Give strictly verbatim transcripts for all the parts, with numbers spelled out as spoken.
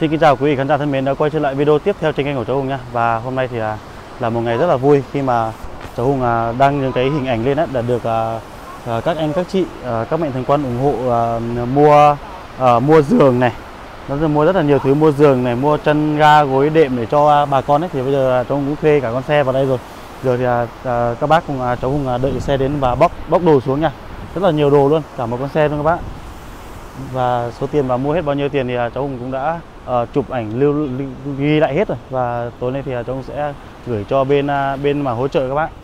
Xin kính chào quý vị khán giả thân mến đã quay trở lại video tiếp theo trên kênh của cháu Hùng nha. Và hôm nay thì là, là một ngày rất là vui khi mà cháu Hùng à, đăng những cái hình ảnh lên đó, đã được à, à, các anh các chị à, các mạnh thường quân ủng hộ à, mua à, mua giường này, nó mua rất là nhiều thứ, mua giường này, mua chân ga gối đệm để cho bà con ấy. Thì bây giờ cháu Hùng cũng thuê cả con xe vào đây rồi. Giờ thì à, à, các bác cùng à, cháu Hùng à, đợi xe đến và bóc bóc đồ xuống nha. Rất là nhiều đồ luôn, cả một con xe luôn các bác. Và số tiền mà mua hết bao nhiêu tiền thì cháu Hùng cũng đã uh, chụp ảnh lưu, lưu ghi lại hết rồi. Và tối nay thì cháu Hùng sẽ gửi cho bên uh, bên mà hỗ trợ các bác.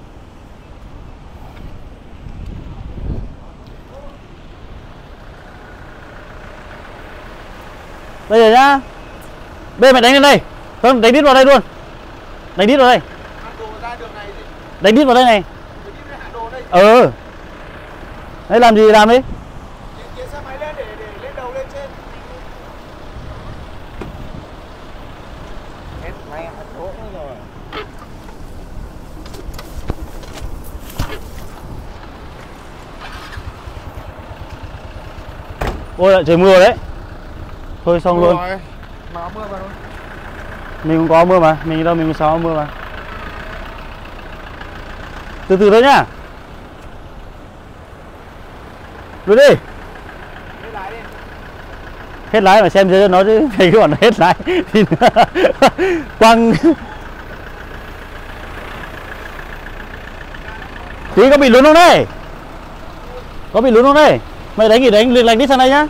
Đây rồi nhá. Bên mày đánh lên đây. Không, đánh đít vào đây luôn. Đánh đít vào đây. Đánh đít vào đây này. Ừ. Đấy, làm gì làm đi. Ôi lại trời mưa đấy. Thôi xong mưa luôn. Mà mưa vào. Mình cũng có mưa mà, mình đâu mình cũng sao mưa mà. Từ từ thôi nhá. Lùi đi. Hết lái đi. Hết lái mà xem cho nó chứ, thầy cứ bảo nó hết lái thì quăng. Tí có bị lún không đây? Có bị lún không đây? Mày đánh gì đánh lành đi sang đây nhá.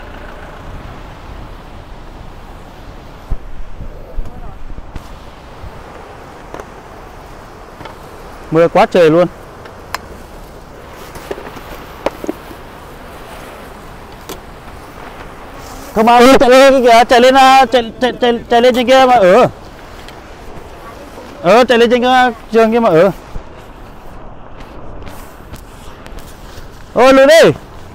Mưa quá trời luôn. Không mà ừ, chạy lên kìa, chạy lên chạy chạy chạy, chạy lên trên kia mà ở. Ờ chạy lên trên cái trường kia mà ở. Ôi lùi đi.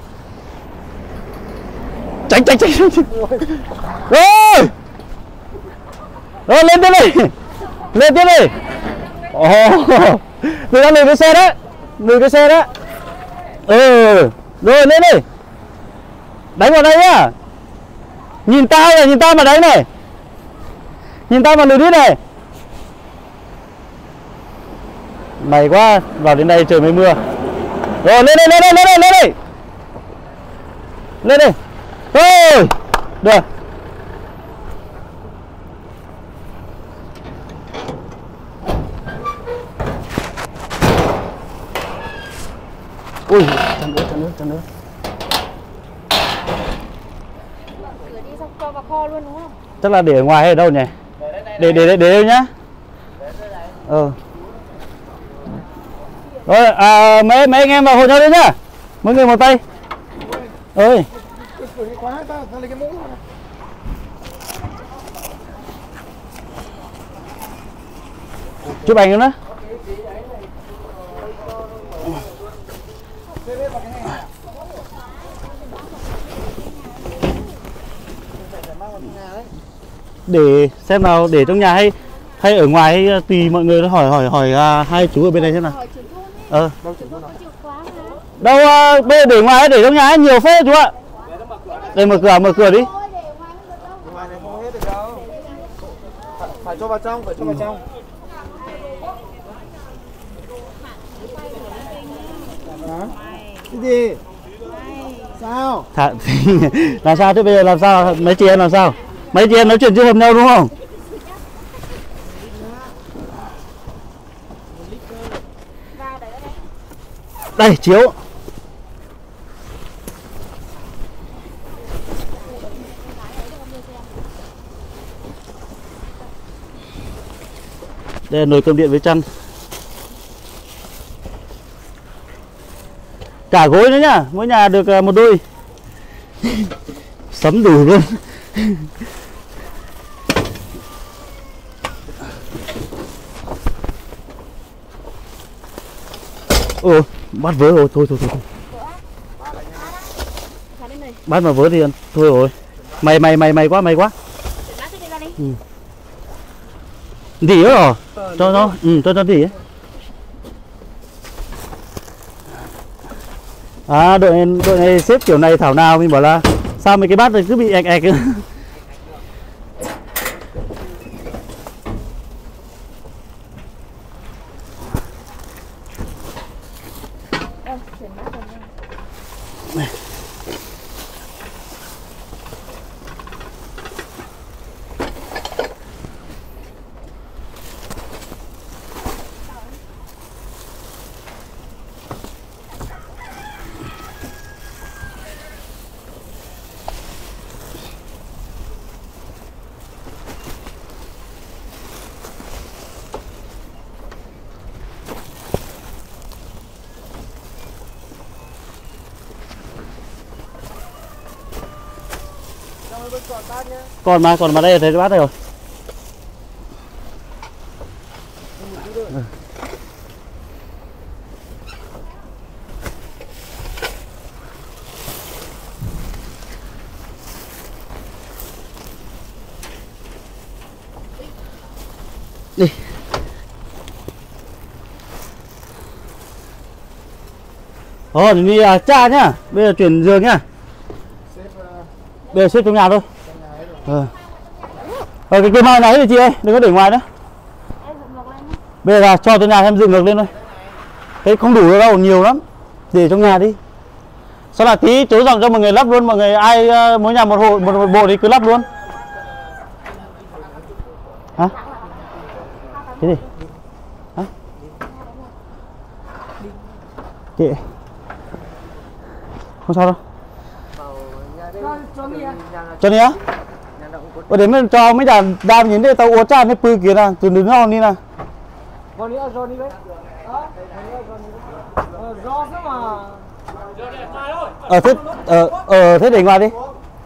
Tránh tránh tránh. Rồi. Rồi lên tiếp đi. Lên tiếp đi. Ồ. Tôi đang lùi cái xe đó. Lùi cái xe đó. Ừ. Rồi lên đi. Đánh vào đây nhá. Nhìn tao này, nhìn tao mà đánh này. Nhìn tao mà lùi đi này. Mày quá, vào đến đây trời mới mưa. Rồi lên đây, lên đây, lên đây, lên đây. Lên đây. Rồi. Được. Ui, chân nữa, chân nữa, chân nữa. Cửa đi xong cho vào kho luôn đúng không? Chắc là để ở ngoài hay ở đâu nhỉ? Để để để để đâu nhá. Ờ. Rồi, à, mấy mấy anh em vào hộ nhau đi nhá. Mỗi người một tay. Ơi. Chụp ảnh nữa. Để xem nào, để trong nhà hay hay ở ngoài, hay tùy mọi người hỏi hỏi hỏi uh, hai chú ở bên đây thế nào. Ờ. Đâu uh, bên để ngoài để trong nhà ấy, nhiều phết chú ạ. Đây mở cửa, mở cửa đi. Phải cho vào trong, phải cho vào trong. Hả? Cái gì? Sao? Thà, làm sao thế bây giờ, làm sao mấy chị em làm sao? Mấy chị em nói chuyện chưa hợp nhau đúng không? Đây chiếu. Đây là nồi cơm điện với chăn. Cả gối nữa nhá, mỗi nhà được một đôi. Sắm đủ luôn. Ồ, bắt vớ rồi, thôi thôi thôi. Bắt mà vớ thì thôi rồi. Mày mày mày mày quá, mày quá. Ừ. Đỉ rồi. Cho nó, ừ, cho cho đỉ ấy. À, đội đội này xếp kiểu này thảo nào mình bảo là sao mấy cái bát này cứ bị ạch ạch. em chuyển mát rồi nha. Còn mà, còn mà đây thấy bát rồi. Ừ. Đi. Ồ, đi à, cha nhá. Bây giờ chuyển giường nhá. Bây giờ xếp trong nhà thôi. Ờ. Ờ, cái cây mai này thì chị ơi, đừng có để ngoài nữa. Bây giờ là cho tới nhà em dựng ngược lên thôi. Thế không đủ đâu, nhiều lắm. Để trong nhà đi. Sau là tí chú dòng cho mọi người lắp luôn, mọi người ai uh, mỗi nhà một hộ một, một bộ thì cứ lắp luôn. Hả? Cái gì? Hả? Kệ. Không sao đâu. Cho đi á? Ở đấy mình cho mấy đàn đam nhìn đây tao uống trà nó pư kia nè, từ đứng ngon đi nè. Rồi đi, rồi đi đấy. Rõ thế mà. Ờ thế ờ ờ thế để ngoài đi.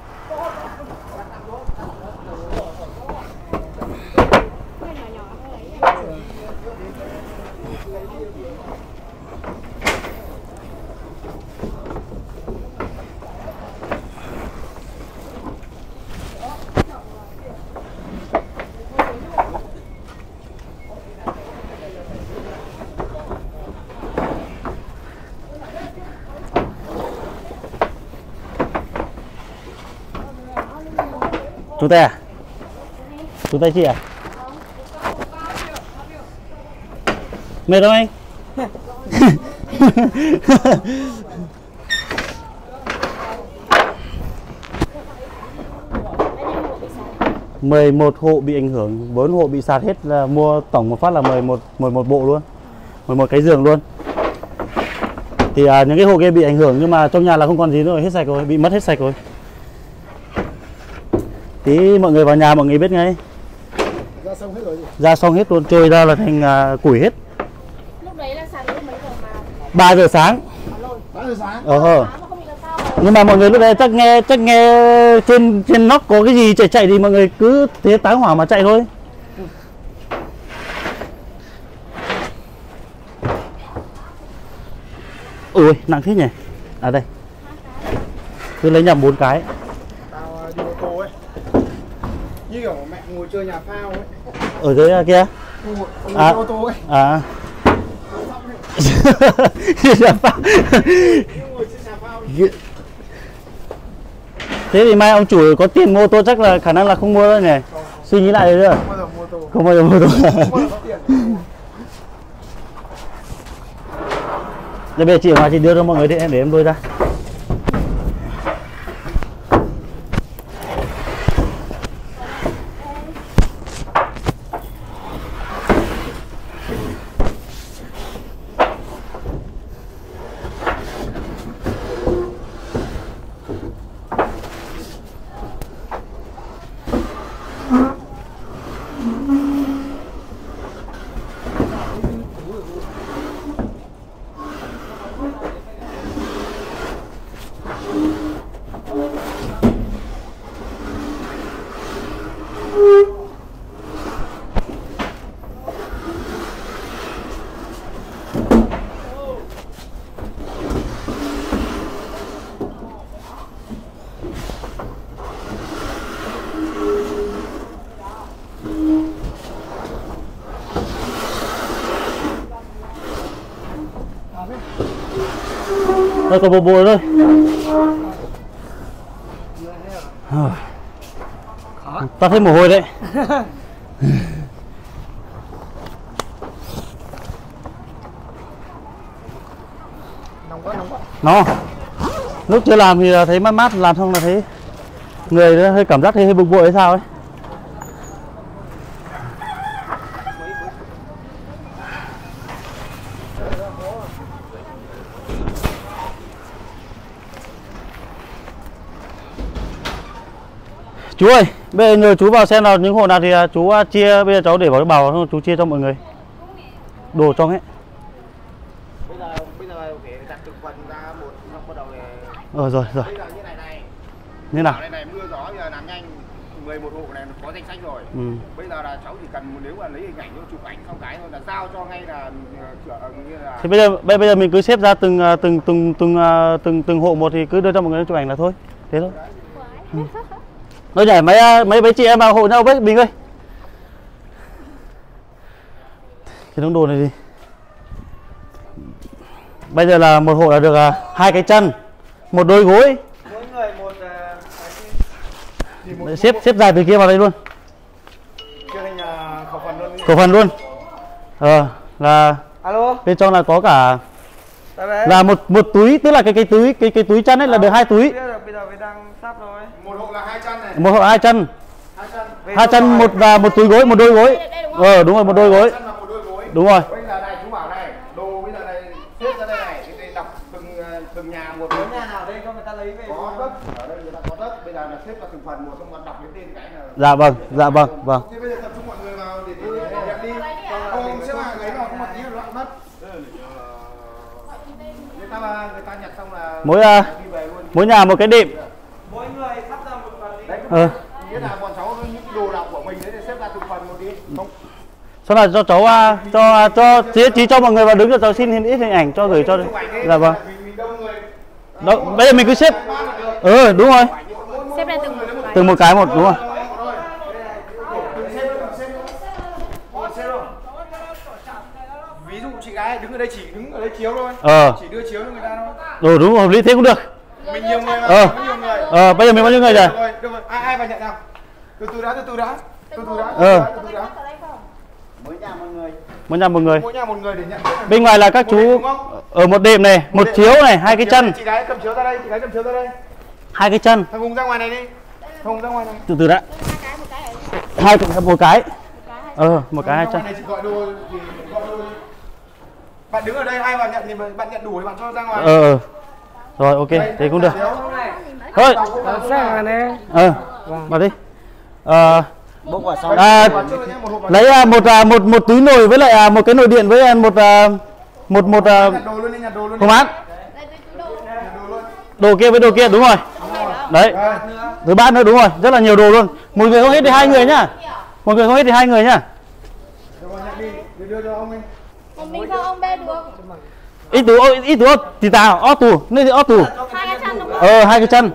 Chú tay à? Chú tay chị à? Mệt không anh? mười một hộ bị ảnh hưởng, bốn hộ bị sạt hết, là mua tổng một phát là mười một mười một bộ luôn. mười một cái giường luôn. Thì à, những cái hộ kia bị ảnh hưởng nhưng mà trong nhà là không còn gì nữa rồi, hết sạch rồi, bị mất hết sạch rồi. Tí mọi người vào nhà mọi người biết ngay. Ra xong hết rồi gì? Ra xong hết luôn, trôi ra là thành uh, củi hết. Lúc đấy là sạt lúc mấy giờ mà? ba giờ sáng. ba giờ sáng. Ờ hờ. Nhưng mà mọi người lúc đấy chắc nghe chắc nghe trên trên nóc có cái gì chạy chạy thì mọi người cứ thế tán hỏa mà chạy thôi. Ui, nặng thế nhỉ? À đây. Cứ lấy nhầm bốn cái. Tao đi ô tô ấy. Như kiểu mẹ ngồi chơi nhà phao ấy. Ở dưới kia. Ngồi, ngồi À. ô tô ấy. À. Nhà phao. Ngồi trên nhà phao. Thế thì mai ông chủ có tiền mua ô tô chắc là khả năng là không mua đâu nhỉ? Không. Suy nghĩ lại đấy chưa? Không bao giờ mua ô tô. Không bao giờ mua ô tô. Không bao giờ có tiền. Bây giờ chị ở ngoài chị đưa cho mọi người đi, em để em đôi ra. Rồi còn một bộ thôi. Ta thấy mồ hôi đấy. Nóng quá, nóng quá. Nó lúc chưa làm thì thấy mát mát, làm xong là thấy người nó hơi cảm giác hơi, hơi bực bội hay sao ấy. Chú ơi, bây giờ nhờ chú vào xem nào những hộ nào thì chú chia, bây giờ cháu để vào cái bào xong chú chia cho mọi người đồ trong hết. Bây giờ bây giờ phải đặt từng phần ra một, xong bắt đầu để... Ờ rồi rồi. Bây giờ như này này. Như nào? Này này mưa gió bây giờ làm nhanh, mười một hộ này có danh sách rồi. Ừ. Bây giờ là cháu chỉ cần nếu mà lấy hình ảnh cho chụp ảnh xong cái thôi là giao cho ngay là như là. Thì bây giờ bây, bây giờ mình cứ xếp ra từng từng từng từng từng từng hộ một thì cứ đưa cho mọi người chụp ảnh là thôi. Thế thôi. Ừ. Nói nhảy mấy mấy mấy chị em vào hộ nhau với mình ơi. Cái đống đồ này đi. Bây giờ là một hộ là được uh, hai cái chân, một đôi gối. Mỗi người một, uh, một xếp xếp dài từ kia vào đây luôn. Cho nên là khẩu phần luôn. Khẩu phần luôn. Ờ là alo. Bên trong là có cả là một một túi, tức là cái cái túi cái cái túi chăn ấy là được hai túi. Bây giờ mình đang sắp rồi. Một hộ là hai chân này. Một hộ hai chân. Hai chân. Hai chân một và một túi gối, một đôi gối. Ờ đúng rồi, một đôi gối. Đúng rồi. Bây giờ này chú bảo này, đồ bây giờ này xếp ra đây này, thì đọc từng từng nhà một. Có nhà nào đây có người ta lấy về. Có đất, ở đây người ta có đất, bây giờ là xếp vào từng phần một, xong rồi đọc cái tên cái là. Dạ vâng, dạ vâng, vâng. Thế bây giờ tập trung mọi người vào để để nhận đi. Không xếp vào lấy vào không mặt tí là loạn mất. Người ta người ta nhặt xong là Mỗi uh, mỗi nhà một cái đệm. Mỗi người sắp ra một phần đi. Đấy. Ờ. Nghĩa là bọn cháu những đồ đạc của mình đấy để xếp ra từng phần một đi. Không. Sau này cho cháu uh, cho cho chí, chí cho mọi người vào đứng cho cháu xin ít hình ảnh cho gửi cho. Dạ vâng. Đó, bây giờ mình cứ xếp. Ừ đúng rồi. Xếp lên từng một cái. Từng một cái một đúng rồi. Ví dụ chị gái đứng ở đây chỉ đứng ở đây chiếu thôi. Ờ. Chỉ đưa chiếu cho người ta thôi. Ừ đúng rồi, hợp lý thế cũng được. Mình nhiều người mà, Ờ. có nhiều người. Ờ bây giờ mình bao nhiêu người rồi? Được rồi, được rồi. Ai ai vào nhận nào? Từ từ đã, từ từ đã. Từ từ đã. Ờ. Từ từ đã. Mỗi nhà một người. Mỗi nhà một người. Mỗi nhà một người để nhận. Bên ngoài là các chú ở một đệm này, một chiếu này, hai cái chân. Chị gái cầm chiếu ra đây, chị gái cầm chiếu ra đây. Hai cái chân. Thằng Hùng ra ngoài này đi. Thằng Hùng ra ngoài này. Từ từ đã. Hai cái một cái. Ờ một cái hai chân. Này chị gọi đồ thì gọi đồ đi. Bạn đứng ở đây ai vào nhận thì bạn nhận đủ thì bạn cho ra ngoài. Ờ. Rồi ok, thế cũng được. Thôi. Ờ. Vào đi. Ờ à, lấy một một một túi nồi với lại một cái nồi điện với một một một không án đồ kia với đồ kia đúng rồi đấy thứ bát nữa đúng rồi, rất là nhiều đồ luôn. Một người không hết thì hai người nhá, một người không hết thì hai người nhá. Mình sao ông bê được? Ít túi ít túi thì tao ót tù nên thì ót tù Hai cái chân đúng không? ờ hai cái chân.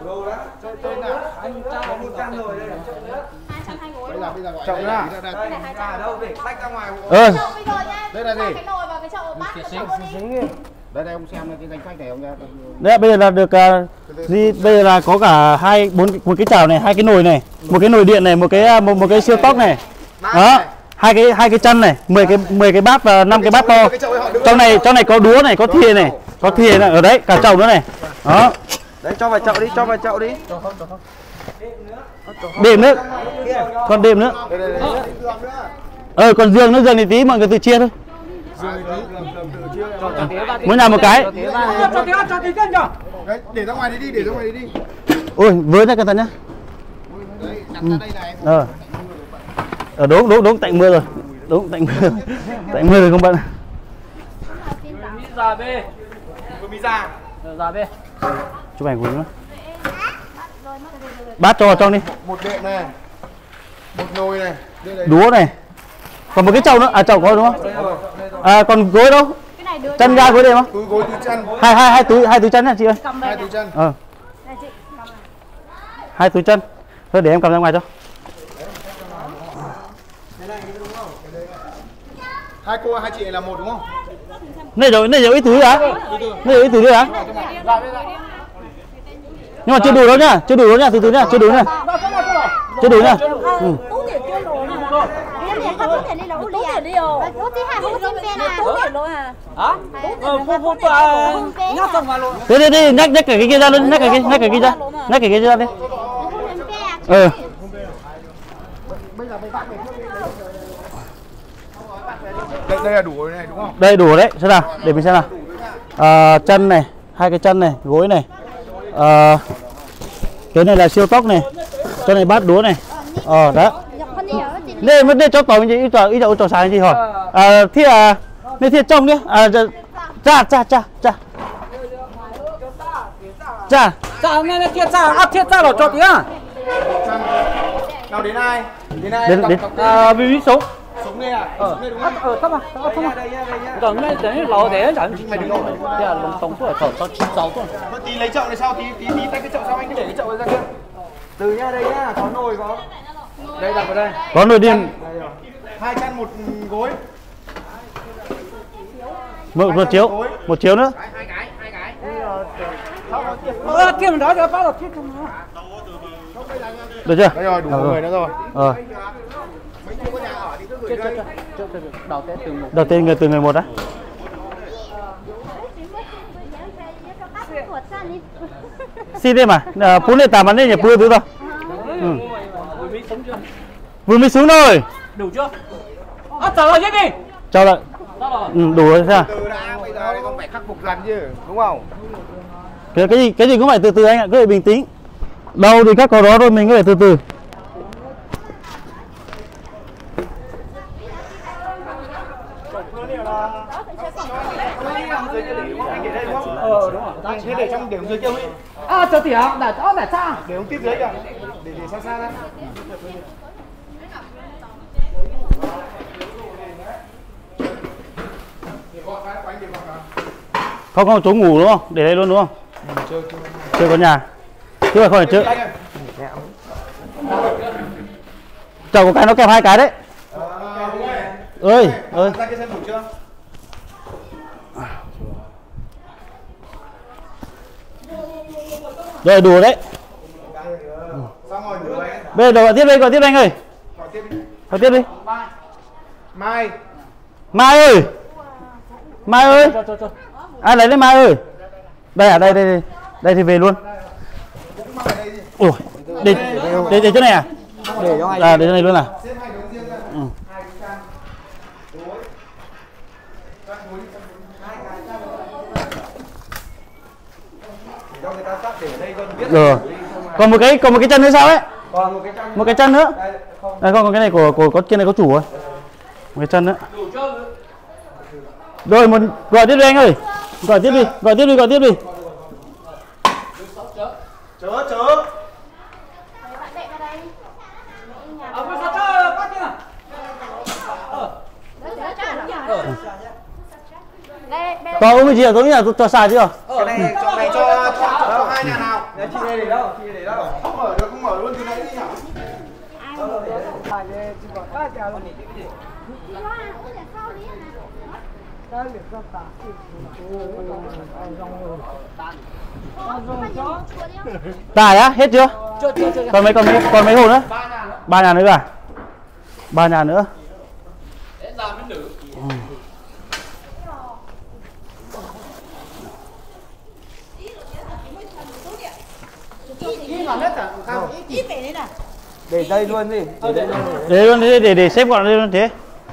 Chậu ra. Đâu để tách ra ngoài. Ờ. Đây là gì? Cái nồi vào cái chậu bát cái chậu đi. Đây đây ông xem cái danh sách này ông ra. Đấy bây giờ là được uh, gì bây giờ là có cả hai bốn một cái chảo này, hai cái nồi này, một cái nồi điện này, một cái một, một cái siêu tóc này. Đó, hai cái hai cái chân này, mười cái mười cái bát và năm cái bát to. Trong này trong này có đũa này, có thìa này, có thìa này ở đấy, cả chậu nữa này. Đó. Đấy cho vào chậu đi, cho vào chậu đi. Đệm nữa. Còn đệm nữa. Ờ còn giường nữa, giường thì tí mọi người tự chia thôi. Mỗi nhà một cái. Đấy, để ra ngoài đi đi, để ra ngoài đi đi. Ôi, với ra cẩn thận nhá. Ừ. Ờ. Ờ đúng đúng đúng tạnh mưa rồi. Đúng tạnh mưa. Tạnh mưa rồi không bạn. Già bê. Mi ra. Già bê. Chụp ảnh của nó. Bát cho vào trong đi. Một đệm này. Một nồi này. Đũa này. Còn một cái chậu nữa, à chậu có đúng không? À còn gối đâu? Chân ga gối đệm không? Túi gối túi chân. Hai hai hai túi hai túi chân nha chị ơi. Hai túi chân. Ờ. Hai túi chân. Thôi để em cầm ra ngoài cho. Hai cô hai chị là một đúng không? Này rồi, này rồi ít túi hả? Này rồi ít túi nữa hả? Nhưng mà chưa đủ đâu nhá, chưa đủ đâu nhá, từ từ nhá, chưa đủ nhá. Chưa đủ nhá. Ừ. Hút tí hả? Hút chim bên à? Hả? Hút hút nhắc xong vào luôn. Đi đi đi, nhắc nhắc cái kia ra luôn, nhắc cái kia, nhắc cái kia ra. Nhắc cái kia ra đi. Ừ. Đây, đây là đủ rồi này đúng không? Đây đủ đấy, xem nào, để mình xem nào. À, chân này, hai cái chân này, gối này. À, cái này là siêu tốc này. Cái này bát đũa này. Ờ đó. Đây mới đây cho tàu như ít trò ít trò sáng gì hả? À thì à, đây thì trông đi. À cha cha cha cha. Cha. Cha nghe nghe kia cha, áp thiết cha rồi cho tí à. Nào đến ai? Đến ai? Đến đến. À vì sống. Sống đây à? Sống đây đúng không? Ờ thấp à, thấp à. Đây nha, đây nha. Còn cái đấy lò để chẳng mày đừng rồi. Đây là lồng tổng tuổi thở tao chín sáu tuổi. Thôi tí lấy chậu này sau, tí tí tí tay cái chậu sau anh cứ để cái chậu ra kia. Từ nha, đây nhá, có nồi có. Đây đặt vào đây. Có nồi điên. Hai chăn một gối. Một, một chiếu, một chiếu nữa. Hai cái, hai cái. Ờ kia mình đó cho bác là thiết không nó. Được chưa? Đây rồi, đủ người nữa rồi. Ờ. Mấy chú có nhà ở thì cứ gửi đây. Đầu tên từ một. Đầu tiên người từ người một đấy. Xin đi mà, à, phun lên tạm bắn đi nhỉ, bưa thứ rồi. Ừ. Vừa mới xuống rồi. Đủ chưa? À trả lời đi. Cho lại. Ừ, đủ rồi sao? Từ đã, bây giờ không phải khắc phục dần chứ, đúng không? Cái, cái gì cái gì cũng phải từ từ anh ạ, cứ phải bình tĩnh. Đâu thì các có đó rồi mình cứ phải từ từ. Ờ đúng rồi. Thế để trong điểm dưới kia Huy. À cho tỉa, đã cho đã cha. Để ông tiếp dưới kìa. Để để xa xa ra. Không không chỗ ngủ đúng không? Để đây luôn đúng không? Chưa Chưa có nhà. Chứ mà không phải chưa. Chồng có cái nó kèm hai cái đấy. Ơi, ơi. Ra cái xem đủ chưa? Rồi đủ đấy. Xong rồi đủ đấy. Bây giờ gọi tiếp đi, gọi tiếp đi anh ơi. Gọi tiếp đi. Gọi tiếp đi. Mai. Mai ơi. Mai ơi. Ai lấy lấy Mai ơi. Đây à, đây đây đây. Đây thì về luôn. Ủa, để để để chỗ này à? Để cho anh. À, để chỗ này luôn à? Ừ. Rồi. Còn một cái còn một cái chân nữa sao ấy? Còn một cái chân. Một cái chân nữa. Đây không, còn cái này của của có trên này có chủ rồi. Một cái chân nữa. Rồi một gọi tiếp đi anh ơi. Gọi tiếp đi, gọi tiếp đi, gọi tiếp đi. Chớ chớ. To uống cái gì à? Tôi nghĩ là cho xài chứ à? Cái này chỗ này cho cho, cho hai nhà nào? Nhà chị đây để đâu? Chị để đâu? Không mở được, không mở luôn từ nãy đi nhỉ? Tài á, hết chưa? Chưa chưa chưa. Còn mấy còn mấy còn mấy hồ nữa? Ba nhà nữa à? Ba nhà nữa. Để đây luôn đi. Để đây luôn. Để luôn đi, để để xếp gọn đây luôn thế.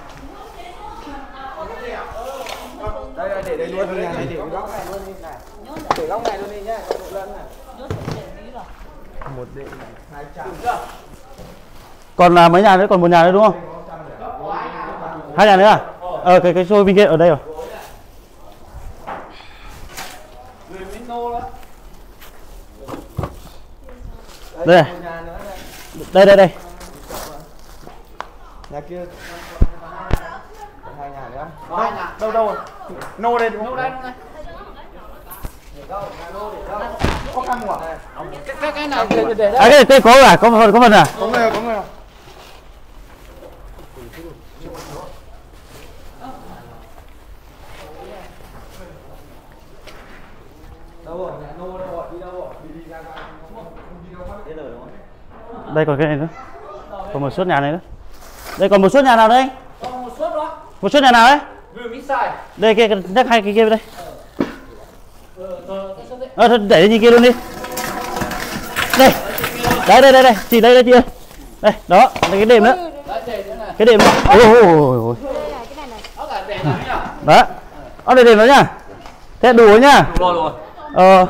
Đây đây để đây luôn, nhà này để cái góc này luôn đi này. Để góc này luôn đi nhá, góc độ lân này. Một đệ hai trăm. Còn là mấy nhà nữa, còn một nhà nữa đúng không? Hai nhà nữa à? Ờ cái cái xôi bên kia ở đây rồi. Đây này. Đây đây đây. Nhà kia. Hai nhà nữa. Hai nhà. Đâu đâu? Nô đây đúng không? Nô đây, nô đây. Có căng không ạ? Cái cái nào để để À cái cái có à? Có phần có phần à? Có người có người. Đâu rồi? Nhà nô đâu rồi? Đi đâu rồi? Đi đi ra ra. Đi đâu mất? Thế rồi đúng không? Đây còn cái này nữa. Còn một suất nhà này nữa. Đây còn một suất nhà nào đây anh? còn một suất đó. Một suất nhà nào đấy? Vừa mít xài. Đây kia, nhắc hai cái kia vào đây. Ờ, thôi để gì kia luôn đi. Đây. Đây đây đây đây, chỉ đây đây chị ơi. Đây, đó, đây cái đệm nữa. Cái đệm nữa. Ôi ôi ôi ôi. Đó. Nó để đệm nữa nhá. Thế đủ rồi nhá. Đủ rồi. Ờ.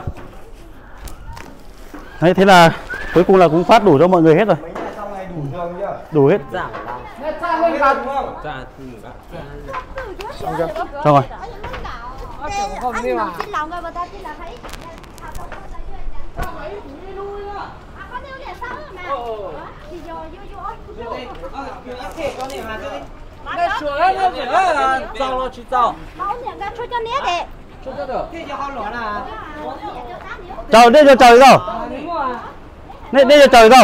Đấy, thế là cuối cùng là cũng phát đủ cho mọi người hết rồi. Đủ hết. Xong rồi. Anh nấu xin lòng rồi mà ta xin là thấy. Trời, đây giờ trời đâu? Đây đây giờ trời đâu?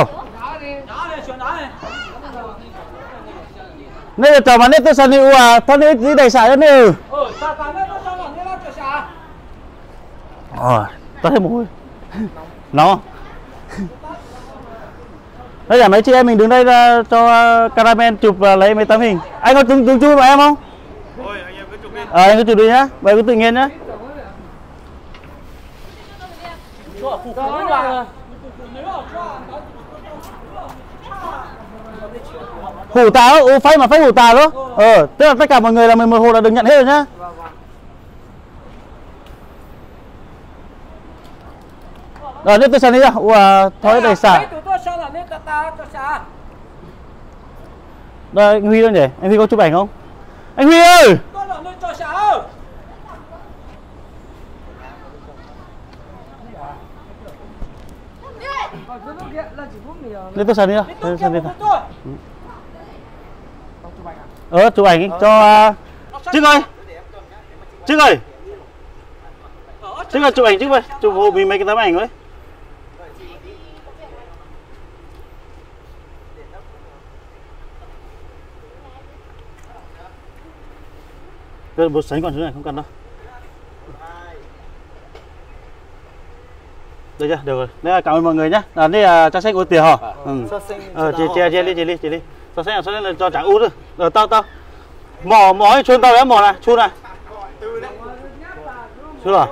Đây giờ trời mà nét tôi sân đi à, thôi đi đi đầy xả đi. Ờ, tao thấy mồ hôi. Nó. Bây giờ mấy chị em mình đứng đây ra cho Caramel chụp và lấy mấy tấm hình. Anh có từng từng chụp với em không? Thôi anh em cứ chụp đi. Ờ, anh cứ chụp đi nhá. Vậy cứ tự nhiên nhá. Hủ táo, ô phách mà phách hủ táo đó. Ờ, tức là tất cả mọi người là mười một hồ là được nhận hết rồi nhá. Rồi, nếp tôi sẵn đi ra. Ủa, thôi đầy xả. Đây, anh Huy đâu nhỉ? Anh Huy có chụp ảnh không? Anh Huy ơi! Lên tôi sẵn đi ra. Lên tôi sẵn đi ra. Ờ, chụp ảnh cho... Trức ơi! Trức ơi! Trức ơi, chụp ảnh Trức ơi. Chụp hộ mình mấy cái tấm ảnh ấy. Đây, bột sánh còn dưới này không cần đâu. Đây chưa, được rồi. Đây là cảm ơn mọi người nhá. Là đây là cho sách uống tiền hả? Ừ. Ờ, chị chị chị đi chị đi chị đi. Cho sách cho sách là cho trả u thôi. Rồi tao tao. Mỏ mỏ chuôn tao đấy mỏ này, chu này. Chu rồi.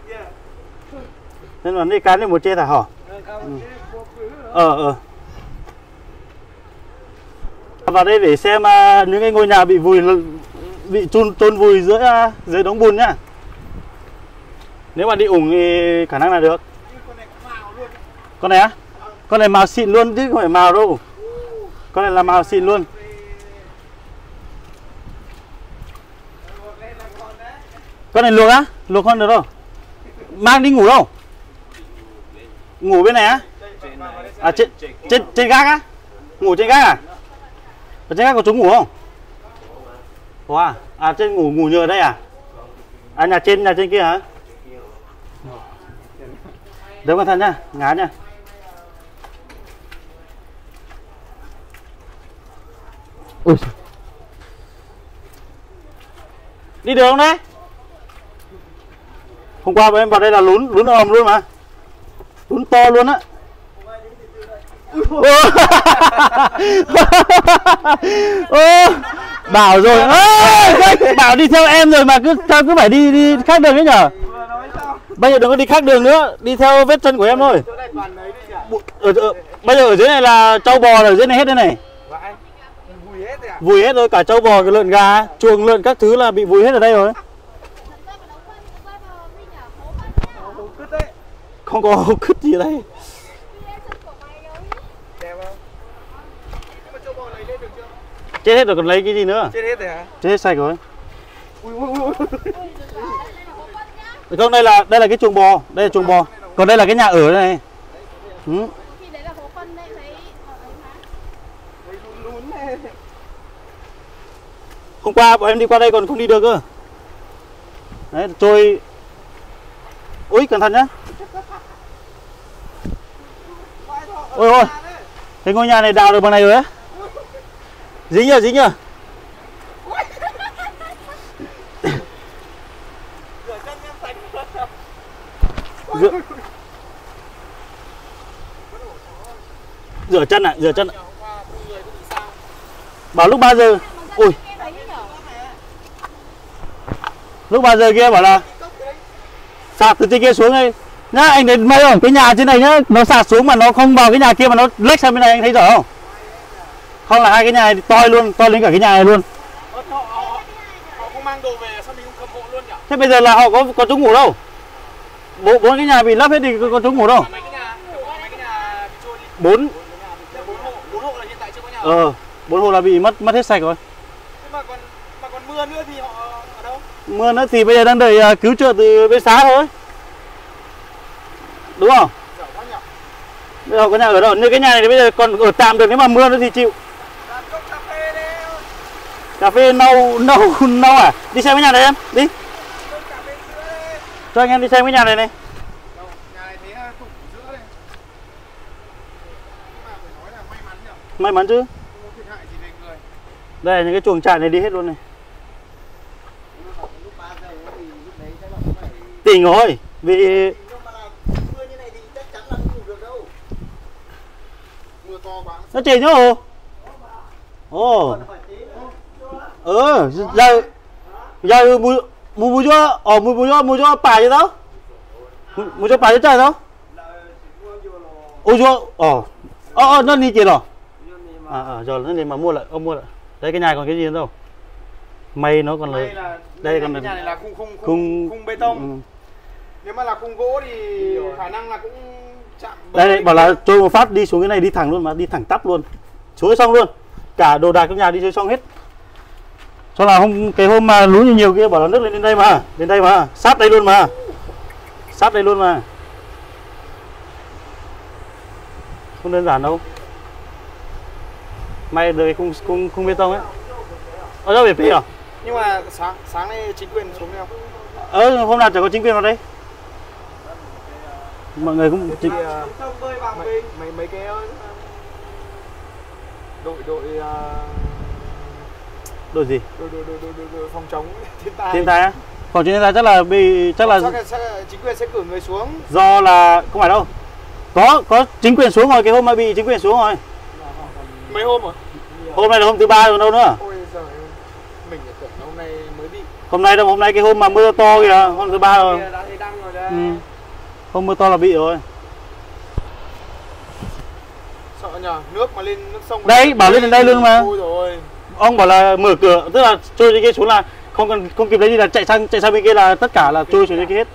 Nên là đi cán đi một chê thả hả? Ừ. Ờ ờ. Vào đây để xem uh, những cái ngôi nhà bị vùi bị chôn chôn vùi dưới uh, dưới đống bùn nhá. Nếu mà đi ủng thì khả năng là được. Con này á? Con này màu xịn luôn chứ không phải màu đâu. Con này là màu xịn luôn. Con này luộc á? Luộc con được đâu? Mang đi ngủ đâu? Ngủ bên này á? À trên trên trên gác á? Ngủ trên gác à? Ở trên gác có chỗ ngủ không? Có à? À trên ngủ ngủ nhờ đây à? À nhà trên nhà trên kia hả? Đỡ cẩn thận nhá, ngá nhá. Ui. Đi được không đấy? Hôm qua bọn em vào đây là lún lún ầm luôn mà. Lún to luôn á. Ô, bảo rồi, ơ, bảo đi theo em rồi mà cứ sao cứ phải đi đi khác đường ấy nhở? Bây giờ đừng có đi khác đường nữa, đi theo vết chân của em thôi. Ở, ở, bây giờ ở dưới này là trâu bò ở dưới này hết đây này. Vùi hết rồi, cả trâu bò, cái lợn gà, chuồng lợn các thứ là bị vùi hết ở đây rồi. Không có hộp cứt gì ở đây. Chết hết rồi còn lấy cái gì nữa? Chết hết rồi hả? Chết hết sạch rồi. Ui ui ui. Được không? Đây là đây là cái chuồng bò, đây là chuồng bò. Còn đây là cái nhà ở đây này. Ừ. Hôm qua bọn em đi qua đây còn không đi được cơ. Đấy, trôi. Ui cẩn thận nhá. Ôi ôi. Cái ngôi nhà này đào được bằng này rồi á. Dính nhờ, dính nhờ. Rửa, rửa chân à, rửa chân à. Bảo lúc ba giờ. Ui. Lúc ba giờ kia bảo là sạt từ trên kia xuống đây nhá, anh thấy mấy không, cái nhà trên này nhá, nó sạt xuống mà nó không vào cái nhà kia mà nó lách sang bên này, anh thấy rõ không? Không là hai cái nhà này to luôn, to lên cả cái nhà này luôn. Họ, họ, họ, họ không mang đồ về sao mình không cầm hộ luôn nhỉ? Thế bây giờ là họ có có chỗ ngủ đâu? Bốn bốn cái nhà bị lấp hết thì có, có chỗ ngủ đâu? Mấy cái nhà, mấy cái nhà bị trôi đi. Bốn. Bốn hộ, bốn hộ là hiện tại chưa có nhà. Ờ, bốn hộ là bị mất mất hết sạch rồi. Nhưng mà còn mà còn mưa nữa thì họ ở đâu? Mưa nữa thì bây giờ đang đợi uh, cứu trợ từ bên xã thôi. Đúng không? Dở quá nhỉ. Bây giờ có nhà ở đâu? Như cái nhà này thì bây giờ còn ở tạm được, nếu mà mưa nữa thì chịu. Làm cốc cà phê đi. Cà phê nâu nâu nâu à? Đi xem cái nhà này em, đi. Cốc cà phê sữa đi. Cho anh em đi xem cái nhà này này. Đâu, nhà này thấy thủng sữa đây. Nhưng mà phải nói là may mắn nhỉ. May mắn chứ. Không có thiệt hại gì về người. Đây là những cái chuồng trại này đi hết luôn này. Lúc ba giờ thì lúc đấy chắc là phải Tỉnh rồi, vì nhưng mà là mưa như này thì chắc chắn là không ngủ được đâu. Mưa to quá. nó chảy nhá hồ. Ồ. Ừ, giờ giờ mua mua mua cho, ờ mua mua cho mua cho bài chứ đâu? Mua cho bài chứ trời đâu? Ôi cho, ờ, ờ nó đi tiền rồi. À, à rồi nó đi mà mua lại, ông mua lại. Đây cái nhà còn cái gì nữa đâu? Mây nó còn Đây là là đây còn cái là nhà này là khung khung khung, khung khung bê tông. Ừ. Nếu mà là khung gỗ thì khả năng là cũng chạm. Đây, đây bảo là trôi một phát đi xuống cái này đi thẳng luôn mà, đi thẳng tắp luôn. Xuống xong luôn. Cả đồ đạc trong nhà đi xuống xong hết. Cho là hôm cái hôm mà lũ nhiều nhiều kia bảo là nước lên đến đây mà, đến đây mà, sát đây luôn mà. Sát đây luôn mà. Không đơn giản đâu. May được cái khung khung khung bê tông ấy. Ở đâu về phía à? Nhưng mà sáng sáng nay chính quyền xuống đâu? Ờ hôm nào chẳng có chính quyền vào đây. Mọi người cũng chính... Thì, uh, mấy, mấy mấy cái uh, đội đội uh, đội gì? đội, đội, đội, đội, đội, đội phòng chống thiên tai. Thiên tai á? Phòng chống thiên tai chắc là bị chắc là chắc là, chắc là chính quyền sẽ cử người xuống. do là không phải đâu. Có có chính quyền xuống rồi, cái hôm mà bị chính quyền xuống rồi. Mấy hôm rồi? Hôm nay là hôm thứ ba rồi đâu nữa. Ôi giời ơi. Mình tưởng hôm nay mới bị. Hôm nay đâu, hôm nay cái hôm mà mưa to kìa, hôm thứ ba rồi. Đã thấy đăng rồi đấy. Ừ. Hôm mưa to là bị rồi. Sợ nhờ, nước mà lên nước sông. Đấy, bảo lên đến đây luôn mà. Ôi rồi. Ông bảo là mở cửa, tức là trôi trên kia xuống là không cần không kịp lấy gì là chạy sang chạy sang bên kia là tất cả là trôi xuống trên kia hết.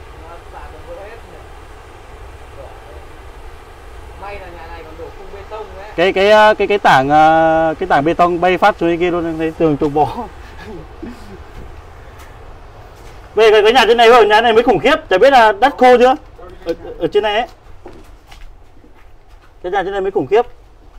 May là nhà này còn đổ khung bê tông đấy. Cái cái cái cái tảng cái tảng bê tông bay phát xuống trên kia luôn, thấy tường trục bó. Về cái, cái nhà trên này rồi, nhà này mới khủng khiếp, chả biết là đất khô chưa? Ở, ở trên này ấy. Cái nhà trên này mới khủng khiếp.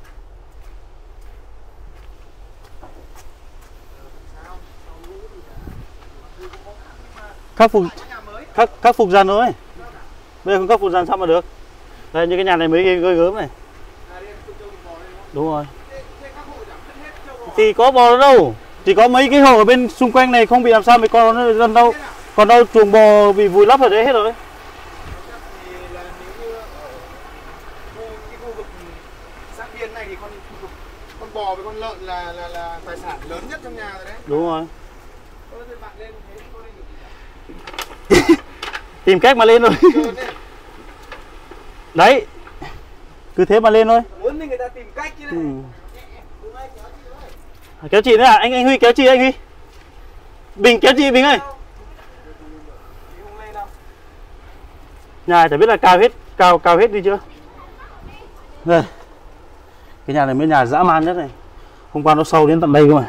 Khắc phục khắc khắc phục dần thôi. Bây giờ không khắc phục dần sao mà được. Đây như cái nhà này mới gơi gớm này. Đúng rồi. Thì có bò đó đâu. Chỉ có mấy cái hồ ở bên xung quanh này không bị làm sao mấy con nó dân đâu. Còn đâu chuồng bò bị vùi lấp ở đấy hết rồi. Này thì con con bò với con lợn là là là tài sản lớn nhất trong nhà rồi đấy. Đúng rồi. Thôi thì bạn lên thế tôi lên Tìm cách mà lên thôi. Đấy. Cứ thế mà lên thôi. Muốn thì người ta tìm cách chứ đấy. Ừ. Kéo chị nữa à? Anh anh Huy kéo chị anh Huy. Bình kéo chị Bình ơi. Nhà chả biết là cao hết, cao cao hết đi chưa. Đây. Cái nhà này mới nhà dã man nhất này. Hôm qua nó sâu đến tận đây cơ mà.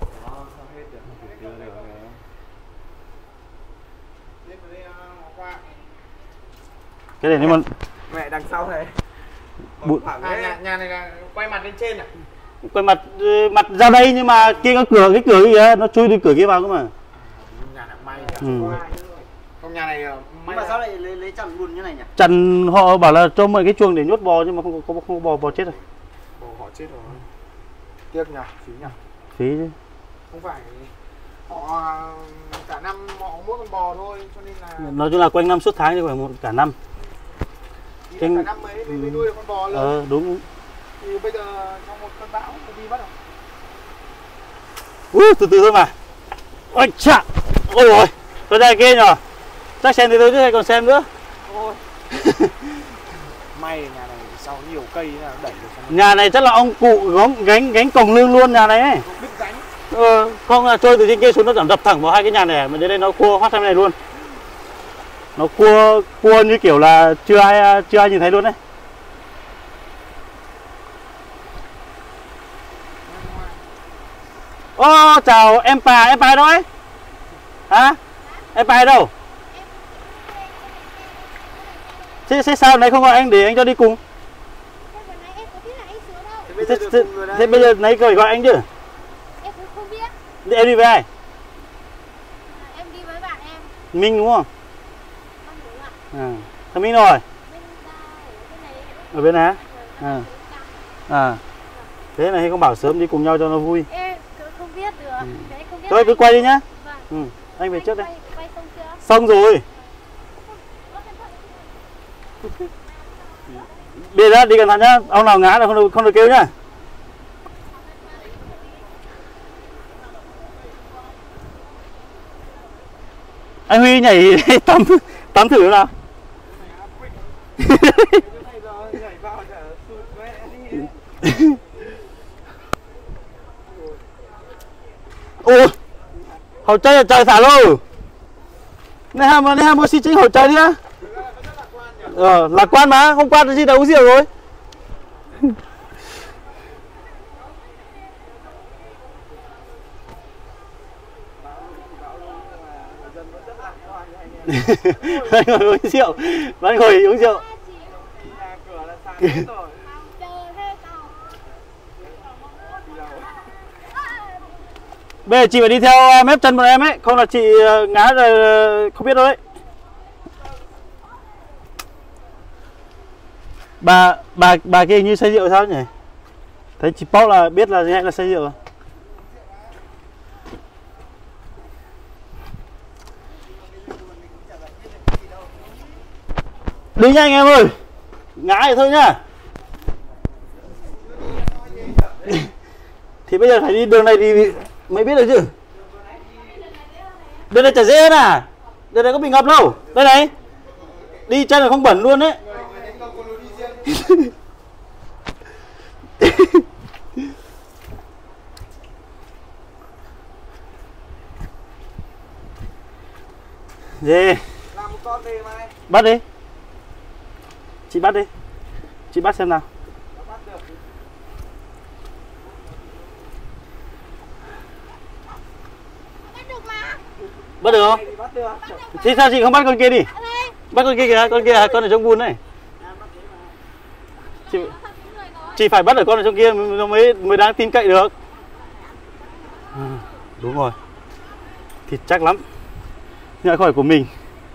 Cái này nếu mà mẹ đằng sau này. Bụi. À, nhà, nhà này là quay mặt lên trên à? Quay mặt mặt ra đây nhưng mà kia có cửa, cái cửa kìa nó chui đi cửa kia vào cơ mà. Nhà này may Ừ. Không nhà này may mà sao lại lấy, lấy chăn buồn như này nhỉ? Chằn họ bảo là cho mời cái chuồng để nhốt bò nhưng mà không có không, không có bò bò chết rồi. Bò họ chết rồi. Tiếc nhỉ, phí nhỉ. Phí chứ. Không phải họ cả năm họ mỗi con bò thôi cho nên là Nói chung là quanh năm suốt tháng chứ không phải một cả năm. Trên... cả năm mới, mới nuôi được con bò lớn. Ờ đúng. Thì bây giờ trong một cơn bão có đi bắt không? Ui, từ từ thôi mà. Ôi chà. Ôi rồi. Tôi ra kia nhờ. Chắc xem thì tôi chứ hay còn xem nữa. Ôi. May nhà này sau nhiều cây là đẩy được sang. Nhà này chắc là ông cụ gánh gánh gánh còng lưng luôn nhà này ấy. Đứt gánh. Ờ, không là trôi từ trên kia xuống nó đập thẳng vào hai cái nhà này, mà đến đây nó cua phát sang này luôn. Nó cua cua như kiểu là chưa ai chưa ai nhìn thấy luôn đấy. Ô, oh, chào em bà, em bà đâu ấy? Hả? Em bà đâu? Thế, thế sao này không gọi anh để anh cho đi cùng? Thế, thế, thế bây giờ nãy gọi gọi anh chứ? Em cũng không biết. Em đi với ai? Em đi với bạn em. Minh đúng không? Con đúng ạ. À. Thằng Minh rồi. Ở bên này. Ở bên này. À. À. Thế này không bảo sớm đi cùng nhau cho nó vui. Em không biết được. Ừ. Đấy, không biết Thôi cứ quay đi nhá. Vâng. Ừ. Anh về trước đây. Quay, quay xong chưa? Xong rồi. Đi ra, đi cẩn thận nhá. Ông nào ngã là không được, không được kêu nhá. Anh Huy nhảy tắm tắm thử nào. Ôi, hậu chơi là trời xả luôn. Này ham này ham mua xí chính hậu chơi đi á. Ờ, lạc quan mà, không quan gì đã uống rượu rồi. Bạn ngồi uống rượu, bạn ngồi uống rượu. Bây giờ chị phải đi theo mép chân bọn em ấy, không là chị ngã rồi không biết đâu đấy. Bà bà bà kia hình như say rượu sao nhỉ? Thấy chị Pop là biết là nhẹ là say rượu rồi. Đi nha anh em ơi. Ngã thì thôi nhá. Thì bây giờ phải đi đường này thì mới biết được chứ. Đường này chả dễ à. Đường này có bị ngập đâu. Đây này. Đi chân là không bẩn luôn đấy. Gì? Làm một con về mà. Bắt đi. Chị bắt đi. Chị bắt xem nào. Bắt được. Bắt được mà. Bắt được không? Bắt được. Thì sao chị không bắt con kia đi? Bắt con kia kìa, con kia con ở trong bùn này. Chị, chị phải bắt ở con ở trong kia mới mới đáng tin cậy được. À, đúng rồi. Thịt chắc lắm. Nhưng khỏi của mình.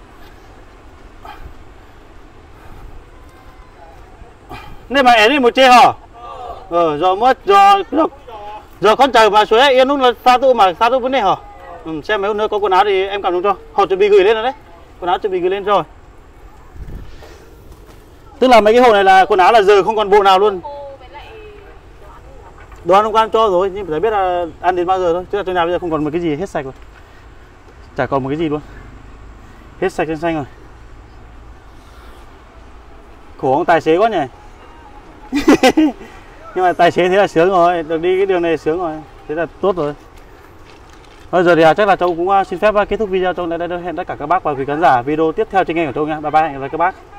Nên mà ẻ đi một chê hả? Ờ, rồi mất rồi rồi, rồi con trời mà suối yên lúc là sao tụ mà sao tụ vấn đề hả? Ừ, xem mấy hôm nữa có quần áo thì em cảm thông cho. Họ chuẩn bị gửi lên rồi đấy. Quần áo chuẩn bị gửi lên rồi. Tức là mấy cái hồ này là quần áo là giờ không còn bộ nào luôn. Đồ ăn hôm qua ăn cho rồi, nhưng phải biết là ăn đến bao giờ thôi. Chứ là trong nhà bây giờ không còn một cái gì, hết sạch rồi. Chả còn một cái gì luôn. Hết sạch xanh xanh rồi. Khổ ông tài xế quá nhỉ. Nhưng mà tài xế thế là sướng rồi, được đi cái đường này sướng rồi. Thế là tốt rồi. Bây giờ thì chắc là Châu cũng xin phép kết thúc video trong đây. Hẹn tất cả các bác và quý khán giả video tiếp theo trên kênh của Châu nha. Bye bye, hẹn gặp lại các bác.